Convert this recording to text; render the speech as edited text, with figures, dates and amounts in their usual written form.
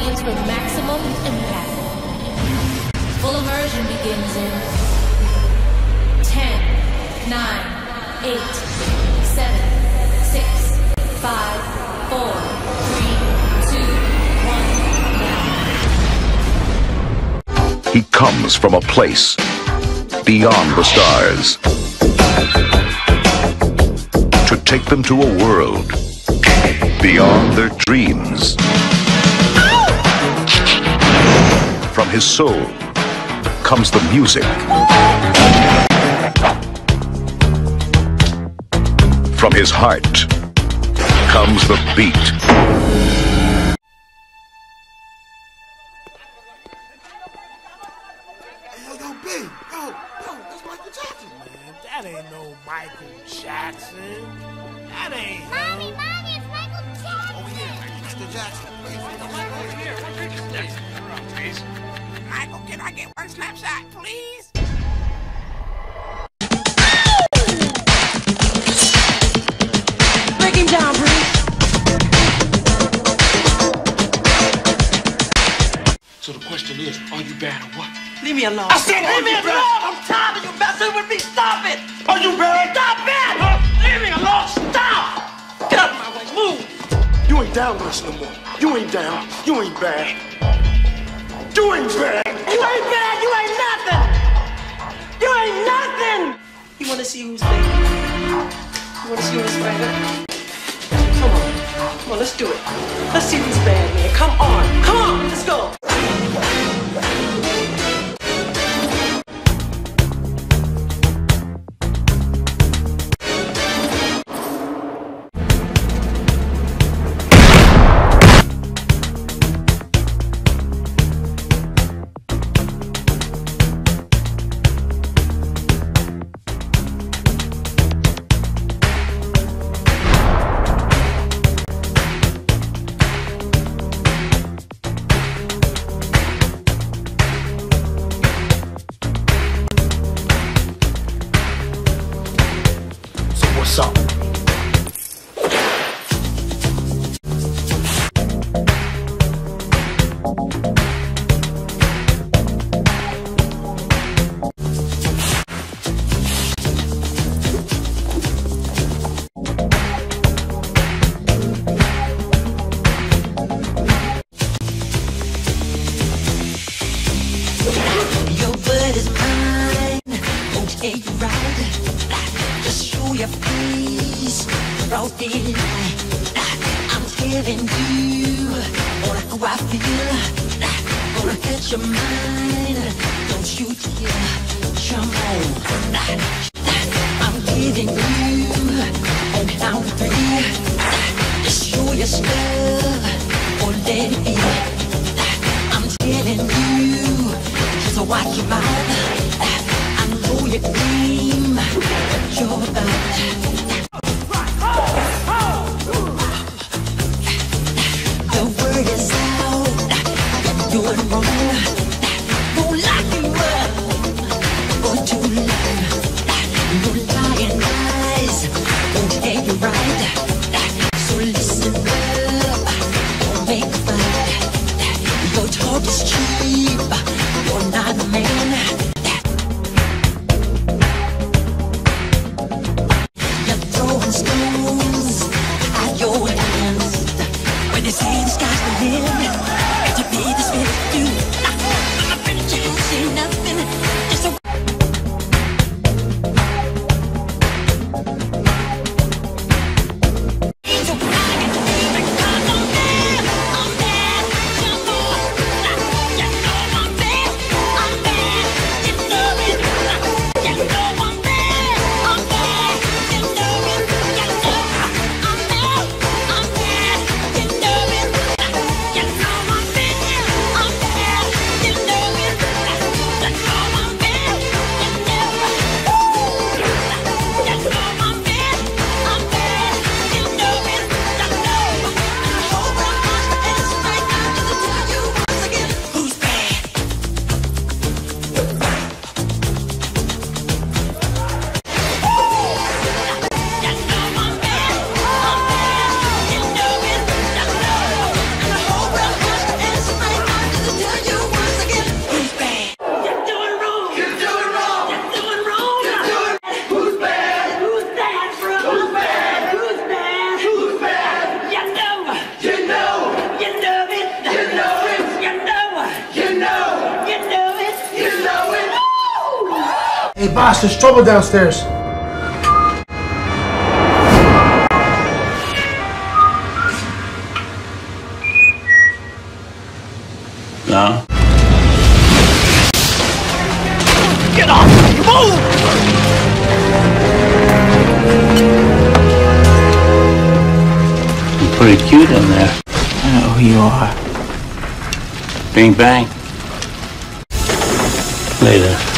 audience for maximum impact. Full immersion begins in 10, 9, 8, 7, 6, 5, 4, 3, 2, 1, now. He comes from a place beyond the stars to take them to a world beyond their dreams. From his soul comes the music. From his heart comes the beat. Yo, B, that's Michael Jackson. Man, that ain't no Michael Jackson. That ain't. Mommy, it's Michael Jackson. Oh, yeah, Mr. Jackson. Michael, can I get one snapshot, please? Break him down, Bruce. So the question is, are you bad or what? Leave me alone. I said, leave me are you alone. bad? I'm tired of you messing with me. Stop it. Are you bad? Stop it. Leave me alone. Stop. Get out of my way. Move. You ain't down with us no more. You ain't down. You ain't bad. You ain't bad. You ain't bad. You ain't nothing. You ain't nothing. You want to see who's bad? You want to see who's bad? Come on. Come on, let's do it. Let's see who's bad, man. Come on. Come on. Let's go. What's up? Your word is mine. Won't take you right. Just show your face. Broad daylight. I'm telling you how I feel. Gonna catch your mind. Don't you dare jump on. I'm giving you on count of three. Just show your stuff or let it be. I'm telling you. So watch your mouth. I know your game. You're the word is out. You're doing wrong. Won't lock you up for too long. Hey, boss, there's trouble downstairs. No? Get off! Move! You're pretty cute in there. I know who you are. Bing bang. Later.